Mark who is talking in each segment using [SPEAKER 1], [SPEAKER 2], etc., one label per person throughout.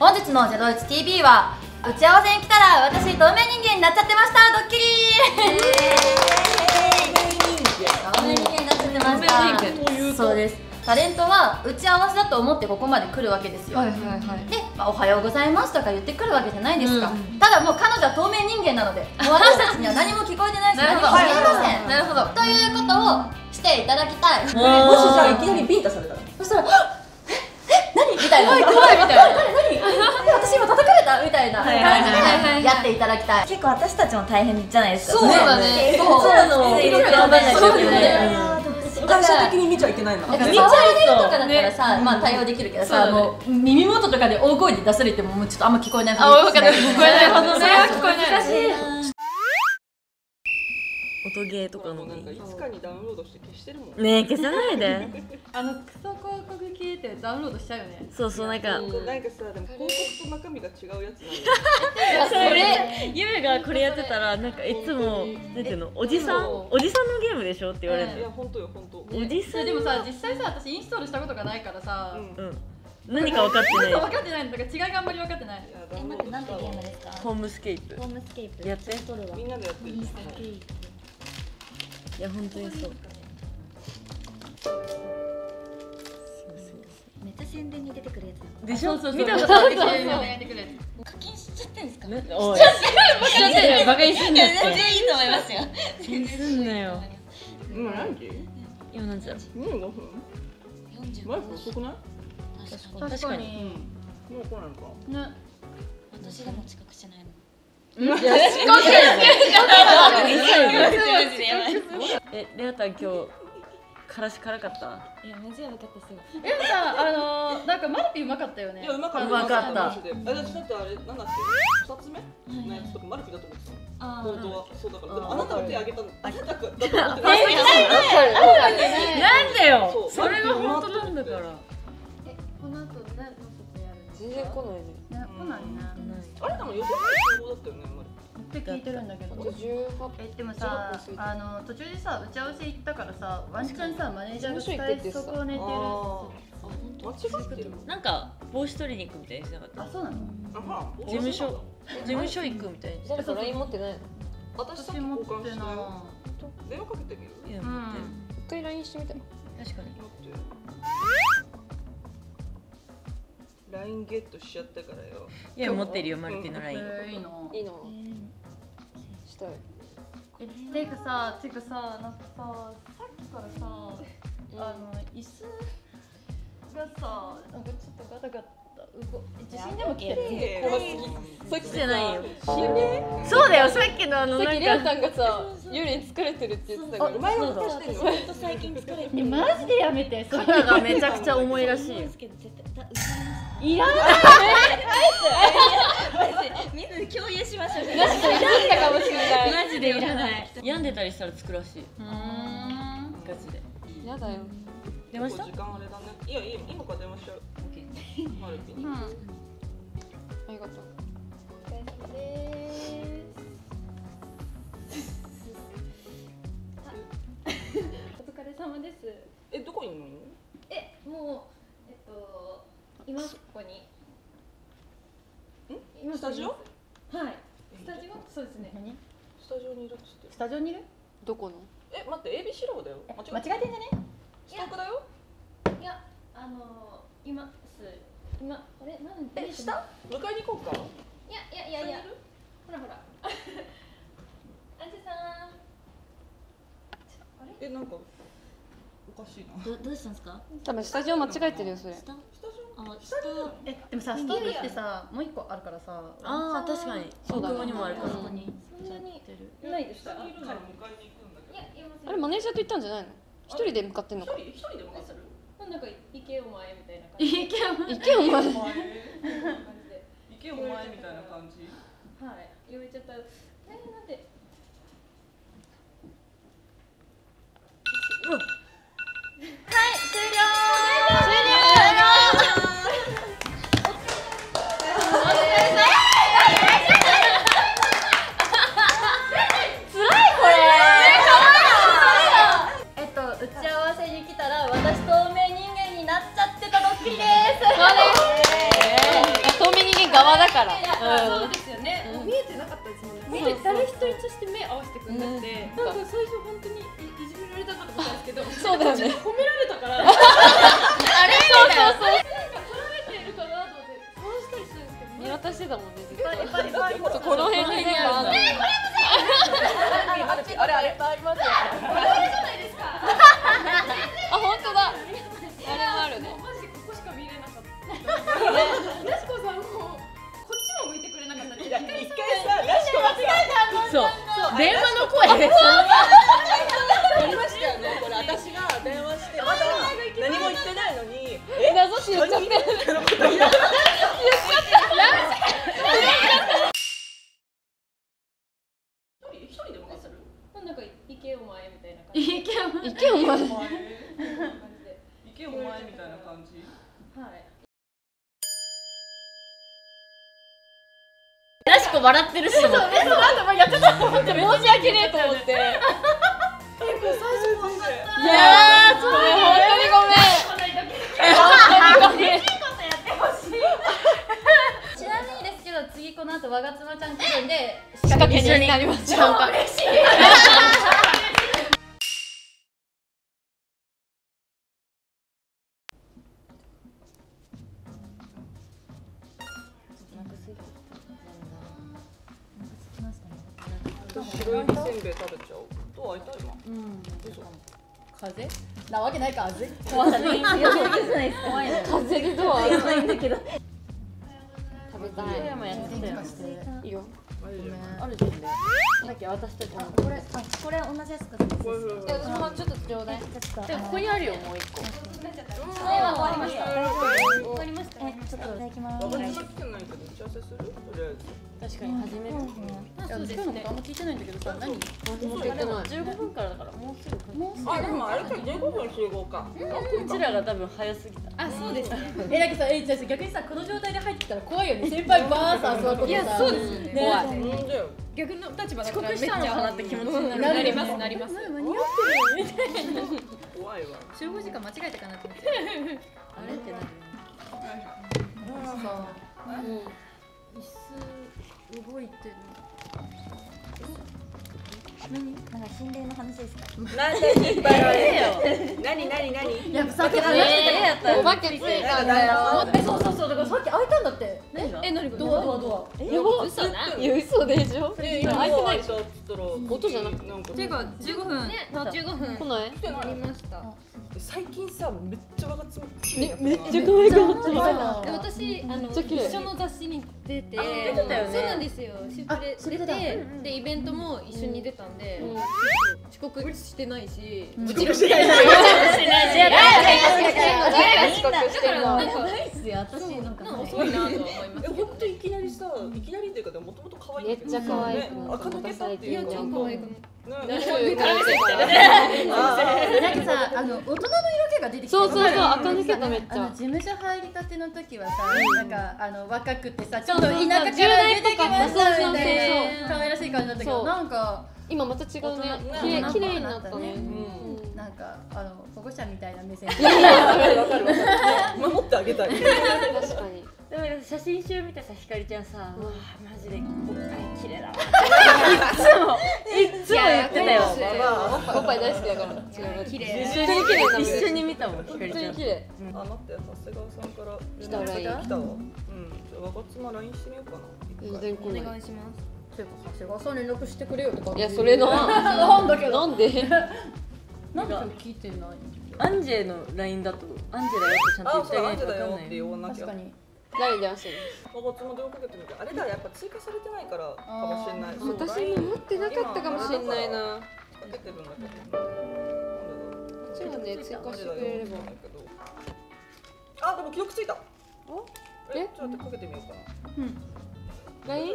[SPEAKER 1] 本日のゼロイチ TV は打ち合わせに来たら私透明人間になっちゃってましたドッキリ透明人間になっちゃってました。そうです。タレントは打ち合わせだと思ってここまで来るわけですよ。で、おはようございますとか言ってくるわけじゃないですか。ただもう彼女は透明人間なので、もう私たちには何も聞こえてないし何も見えません。なるほど。ということをしていただきたい。もしじゃあいきなりビンタされたら、そしたら何みたいな、怖いみたいな、私今叩かれたみたいな感じでやっていただきたい。
[SPEAKER 2] 結構私たちも大変じゃないですか。
[SPEAKER 1] そうだね。
[SPEAKER 2] そういろいろ頑張んないといけない。
[SPEAKER 3] 会社的に見ちゃいけないの。
[SPEAKER 1] 見ちゃいけないとかだったらさ、まあ対応できるけどさ、もう耳元とかで大声で出されてももうちょっとあんま聞こえない。あ、分かる。聞こえないほどね。聞こえない。難しい。
[SPEAKER 2] 音ゲーとかの
[SPEAKER 3] なんかいつかにダウンロードして消してるもん
[SPEAKER 2] ねえ、消さないで。
[SPEAKER 1] クソ広告系ってダウンロードしちゃうよね。
[SPEAKER 2] そうそう、なんか
[SPEAKER 3] さ、でも広告と中身が違うやつなんだ。
[SPEAKER 2] それゆめがこれやってたらなんかいつもなんていうの、おじさんのゲームでしょって言われるの。
[SPEAKER 3] いや本当よ本当。
[SPEAKER 2] おじさん
[SPEAKER 1] でもさ、実際さ、私インストールしたことがないからさ、
[SPEAKER 2] 何か分かってない。
[SPEAKER 1] 分かってないのとか違いがあんまり分かってない。
[SPEAKER 2] なんてゲームですか？ホームスケープ。ホームスケープやって。
[SPEAKER 3] みんなでやってる。
[SPEAKER 2] いや本当にそう。
[SPEAKER 4] めっちゃ宣伝に出てくるやつ
[SPEAKER 2] でしょ？
[SPEAKER 1] 見たことある。課
[SPEAKER 4] 金しちゃってんすか？
[SPEAKER 2] おい。しちゃってるよ。バカにすんなって。
[SPEAKER 4] 全然いいと思いますよ。
[SPEAKER 2] 全然すんなよ。
[SPEAKER 3] 今何時？
[SPEAKER 2] 今何時だろう
[SPEAKER 3] ？25分？マイク遅くない？
[SPEAKER 2] 確かに。
[SPEAKER 3] もう来ないのか。
[SPEAKER 1] ね。
[SPEAKER 4] 私でも近くしないの。
[SPEAKER 2] レアタン今日からし辛かった？
[SPEAKER 4] いや、マジやばかったですよ。
[SPEAKER 1] でもさ、なんかマルピーうまかったよね。
[SPEAKER 3] いや、うまかった。
[SPEAKER 2] うまかった。
[SPEAKER 3] 私だってあれ、なんだっけ、2つ目のやつとかマルピーだと思ってたの。本当は。そうだから。でもあなたが手挙げたの。あなただと思ってない。
[SPEAKER 2] なんでよ。それが本当なんだから。
[SPEAKER 1] この後何のことやるの？
[SPEAKER 3] 全然来ないね。
[SPEAKER 1] 来ないね。
[SPEAKER 3] あれでも予選のだったよね、
[SPEAKER 1] って聞いてるんだけど。でもさ、途中でさ、打ち合わせ行ったからさ、ワンチャンさ、マネージャーが伝えてそこを寝てる。
[SPEAKER 3] 間違ってる。
[SPEAKER 2] なんか帽子取りに行くみたいにしなかった？
[SPEAKER 1] あ、そうなの？
[SPEAKER 2] 事務所行くみたいに。
[SPEAKER 4] 誰か LINE 持ってないの？
[SPEAKER 3] 私持ってない。電話かけてみる？
[SPEAKER 2] いや、持ってる。
[SPEAKER 4] 一回 LINE してみたら。
[SPEAKER 2] 確かに。
[SPEAKER 3] LINE ゲットしちゃったからよ。
[SPEAKER 2] いや、持ってるよ、マルピの LINE。
[SPEAKER 1] いいの。
[SPEAKER 4] いいの。したい。
[SPEAKER 1] ていうかさ、なんかさ、さっきからさ、椅子がさ、なんかちょっとガタガタ地震でも来てる。
[SPEAKER 4] 怖すぎ。
[SPEAKER 2] そっちじゃないよ。
[SPEAKER 4] そうだよ、さっきの
[SPEAKER 2] なんか。
[SPEAKER 4] さっきレアタンがさ、夜に疲れてるって言ってたから。
[SPEAKER 3] お前も私
[SPEAKER 4] ずっと最近疲れてる。
[SPEAKER 1] マジでやめて。
[SPEAKER 2] 肩がめちゃくちゃ重いらしいよ。
[SPEAKER 1] いらない。
[SPEAKER 4] みんなで共有しましょう。
[SPEAKER 1] 確かにいらないかもしれない。
[SPEAKER 2] マジでいらない。病んでたりしたらつくらしい。ガチで。
[SPEAKER 4] やだよ。
[SPEAKER 2] 出ました？
[SPEAKER 3] 時間あれだね。いや、今から電話しちゃう。マルピに。
[SPEAKER 4] ありがとう。お疲れ様です。
[SPEAKER 1] お疲れ様です。
[SPEAKER 3] どこにいるの？
[SPEAKER 1] もう今ここに。
[SPEAKER 3] スタジオ？
[SPEAKER 1] はい。スタジオ？そうですね。何？
[SPEAKER 3] スタジオにいるっつって。
[SPEAKER 1] スタジオにいる？
[SPEAKER 4] どこの？
[SPEAKER 3] 待って、ABC ローだよ。
[SPEAKER 1] 間違えてんじゃね？
[SPEAKER 3] ストックだよ。
[SPEAKER 1] いや、今あれなんで？
[SPEAKER 3] 下？迎えに行こうか。
[SPEAKER 1] いや。ほら。アンジェさん。あれ？
[SPEAKER 3] なんかおかしいな。
[SPEAKER 4] どうしたんですか？
[SPEAKER 5] 多分スタジオ間違えてるよそれ。
[SPEAKER 4] スタ？あ、
[SPEAKER 1] でもさ、ストックってさ、もう一個あるからさ。
[SPEAKER 2] ああ、確かに。
[SPEAKER 5] そうだね。
[SPEAKER 2] ここにもあるから。
[SPEAKER 1] そんなにないでした。
[SPEAKER 3] 下にいるなら迎えに行くんだけど。
[SPEAKER 5] あれマネージャーと行ったんじゃないの？一人で向かってんのか。
[SPEAKER 3] 一人でもする？
[SPEAKER 1] なんか行けお前みたいな感じ。
[SPEAKER 5] 行けお前。
[SPEAKER 3] 行けお前みたいな感じ。
[SPEAKER 1] はい、言われちゃった。なんで。はい、終了。打ち合わせに来たら私透明人間になっちゃってたドッキリです。
[SPEAKER 5] 透明人間
[SPEAKER 4] そうですよね。見えてなかったですもんね。見て誰一人として目合わせてくんなくて、なんか最初本当にいじめられたかと思ったんですけど、
[SPEAKER 5] そうだよね。
[SPEAKER 4] 褒められたから。
[SPEAKER 1] あれそうそうそう。
[SPEAKER 4] なんか捉えてるかなと思ってそうしたりしたんですけど、
[SPEAKER 5] 見渡してたもんね。
[SPEAKER 2] いっぱい
[SPEAKER 5] この辺にね、ある。
[SPEAKER 3] あれあれ
[SPEAKER 4] ありますよ。
[SPEAKER 5] あ、本当だ。あれもあるね。
[SPEAKER 4] マジここしか見れなかった。やしこさんもこっちも向いてくれなかったです。
[SPEAKER 3] 一回さ、ラシコが
[SPEAKER 2] そう電話の声
[SPEAKER 3] ありましたよね。これ私が電話してまだ何も言ってないのに、
[SPEAKER 5] 謎し言っちゃってる。
[SPEAKER 3] 一人でもする？
[SPEAKER 4] なんか行けお前みたいな感じ。
[SPEAKER 1] いけよ。
[SPEAKER 5] 行けお前。
[SPEAKER 3] 行けお前みたいな感じ。
[SPEAKER 4] はい。
[SPEAKER 1] らしこ笑ってるし。そうそう。
[SPEAKER 5] 申し訳ねえと思って。いやー、それ本当にごめん。本当にごめん。
[SPEAKER 1] ちなみにですけど次この後我が妻ちゃん来るんで
[SPEAKER 5] 仕掛け人になります。
[SPEAKER 1] 嬉しい。
[SPEAKER 3] 白いせんべい食べちゃおう。どう開いた今？
[SPEAKER 1] 風なわけないか。怖さね。怖いの。
[SPEAKER 5] 風でドア開いたいんだけど。食べたい。
[SPEAKER 2] もやってたよ
[SPEAKER 5] いいよ。
[SPEAKER 2] あるじゃんねさっき私たちの
[SPEAKER 1] これ同じやつか。
[SPEAKER 5] ちょっとちょうだい。
[SPEAKER 2] でもここにあるよもう一個
[SPEAKER 1] 終わりました。終わりました。ちょっといただきます。
[SPEAKER 3] 私来てないけど打ち合わせする？とりあえず。
[SPEAKER 2] 確かに始める
[SPEAKER 1] そうですね。あんま聞いてないんだけどさ、何？
[SPEAKER 5] 持ってってない。
[SPEAKER 2] 15分からだからもうすぐ
[SPEAKER 3] あ、でもあれか15分集合か。
[SPEAKER 2] うちらが多分早すぎた
[SPEAKER 1] あ、そうですね。なんかさ、逆にさ、この状態で入ってきたら怖いよね。先輩バーサー座ってさ。
[SPEAKER 4] いやそうですよね。
[SPEAKER 2] 怖い
[SPEAKER 3] なんだよ。
[SPEAKER 4] 逆の立場だ
[SPEAKER 2] 遅
[SPEAKER 4] から
[SPEAKER 2] 刻したのかなって気持ちになる
[SPEAKER 4] なりますなります。
[SPEAKER 1] 間に合ってるよみたいな。
[SPEAKER 3] 怖いわ。
[SPEAKER 1] 集合時間間違えたかなって思って。
[SPEAKER 2] あれってなる
[SPEAKER 1] さ、椅子動いてる。何？なんか心霊の話ですか？
[SPEAKER 3] なんでいっぱいあるよ。何？
[SPEAKER 1] やっぱさっき話してたや
[SPEAKER 5] お化けついたんだよ。
[SPEAKER 1] そうだからさっき開いたんだって。
[SPEAKER 2] 何が
[SPEAKER 4] 何が
[SPEAKER 1] ドア。
[SPEAKER 5] やば。
[SPEAKER 2] 嘘な。
[SPEAKER 5] いや嘘でしょ。開いてないでしょ。音じゃなくて。
[SPEAKER 3] なんか
[SPEAKER 4] ていうか15分15分
[SPEAKER 5] 来ない？
[SPEAKER 4] なりました。
[SPEAKER 3] 最近さめっちゃ若妻
[SPEAKER 5] めっちゃ可愛かった。
[SPEAKER 4] で私一緒の雑誌に出て、
[SPEAKER 2] 出てたよね
[SPEAKER 4] そうなんですよ。シュプレ出てでイベントも一緒に出たんで、遅刻してないし、
[SPEAKER 3] 遅刻してない。
[SPEAKER 5] 誰が遅刻してるの？
[SPEAKER 4] なんか
[SPEAKER 1] ないっすよ。私なんか
[SPEAKER 4] 遅いなとは思います。
[SPEAKER 3] 本当いきなりさ、いきなりっていうかもともと可愛い。
[SPEAKER 5] めっちゃ可愛い。
[SPEAKER 3] 赤抜けたって
[SPEAKER 4] いや
[SPEAKER 3] いうか。
[SPEAKER 4] 超可愛く。
[SPEAKER 3] ね。
[SPEAKER 1] なんかさ、大人の色気が出てきて。
[SPEAKER 5] そう赤抜けためっちゃ。
[SPEAKER 1] 事務所入りたての時はさ、なんか若くてさ、ちょっと田舎から出てきましたみたいな可愛らしい感じだったけど、なんか
[SPEAKER 5] 今また違うね。綺麗になったね。
[SPEAKER 1] なんか保護者みたいな目線。
[SPEAKER 3] わかる。守ってあげたい。
[SPEAKER 5] 確かに。
[SPEAKER 2] でも写真集見てさひかりちゃんさマジでおっぱい綺麗だわいつも言ってたよ
[SPEAKER 5] おっぱい大好きだから。
[SPEAKER 4] 綺麗。
[SPEAKER 2] 一緒に見たもんひかりちゃん
[SPEAKER 5] 綺麗。
[SPEAKER 3] あ、待って、長谷川さんから
[SPEAKER 5] 来た LINE
[SPEAKER 3] 来たわ。若妻 LINE してみようかな。
[SPEAKER 5] 全然来ない。
[SPEAKER 4] お願いします。
[SPEAKER 1] 長谷川さん連絡してくれよとか。
[SPEAKER 5] いやそれ
[SPEAKER 1] なんだけど。
[SPEAKER 5] なんで？
[SPEAKER 1] なんか聞いてない。
[SPEAKER 2] アンジェの LINE だとアンジェだよってちゃんと言ってあげないと分かんない
[SPEAKER 3] って言わなきゃ。
[SPEAKER 1] 確かに。
[SPEAKER 5] 誰に電話してる
[SPEAKER 3] 若妻電話かけてみて、あれだやっぱ追加されてないからかもしれない。
[SPEAKER 5] の？私も持ってなかったかもしれないな。
[SPEAKER 3] かけてるんだけど。
[SPEAKER 5] そうだね、追加してくれれば。
[SPEAKER 3] あ、でも記録ついた。
[SPEAKER 5] え？
[SPEAKER 3] ちょっとかけてみようかな。
[SPEAKER 5] LINE？
[SPEAKER 3] かけて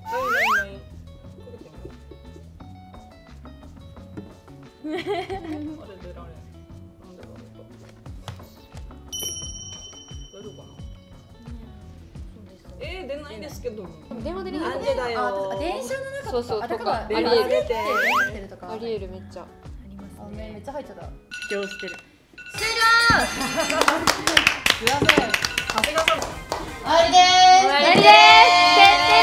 [SPEAKER 3] みよう。あれ出られん。なんでだろう。大丈夫かな。出ないですけど。
[SPEAKER 5] 電話で連絡
[SPEAKER 3] なんでだよ。
[SPEAKER 1] 電車の中
[SPEAKER 5] そうそうとかあり
[SPEAKER 1] あり
[SPEAKER 5] える。
[SPEAKER 1] えるとか。
[SPEAKER 5] ありえるめっちゃ。
[SPEAKER 1] めっちゃ入っちゃった。
[SPEAKER 2] 主張してる
[SPEAKER 1] 終了。
[SPEAKER 3] すいません。長谷川さん。
[SPEAKER 1] 終わりです。
[SPEAKER 5] 終わりです。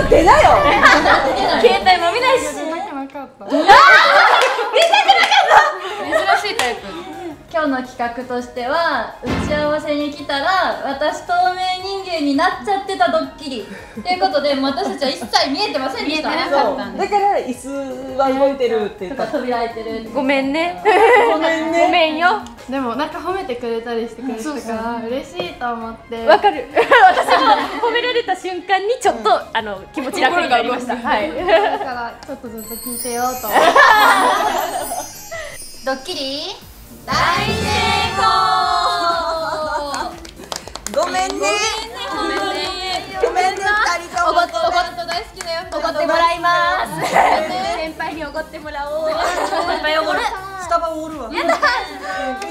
[SPEAKER 3] 出なよ。
[SPEAKER 2] 携帯も見ないし。
[SPEAKER 5] 出たくなかった。珍しいタイプ。
[SPEAKER 1] 今日の企画としては打ち合わせに来たら私透明人間になっちゃってたドッキリということで私たちは一切見えてませんでした。
[SPEAKER 3] だから椅子は動いてるって言った。
[SPEAKER 1] 扉開いてる。
[SPEAKER 2] ごめんね。
[SPEAKER 3] ごめんね。
[SPEAKER 2] ごめんよ。
[SPEAKER 5] でもなんか褒めてくれたりしてくれたから嬉しいと思って。
[SPEAKER 2] わかる。私も褒められた瞬間にちょっっと気持ち楽になりました。はい。
[SPEAKER 5] だからちょっとずっと聞いてようと。
[SPEAKER 1] ドッキリ大成功。
[SPEAKER 3] ごめんね。
[SPEAKER 1] ごめんね。
[SPEAKER 3] ごめんね。二人とも。
[SPEAKER 1] おごってもらいます。先輩におごってもらおう。先輩おごる。
[SPEAKER 3] スタバおごるわ。
[SPEAKER 1] やだ。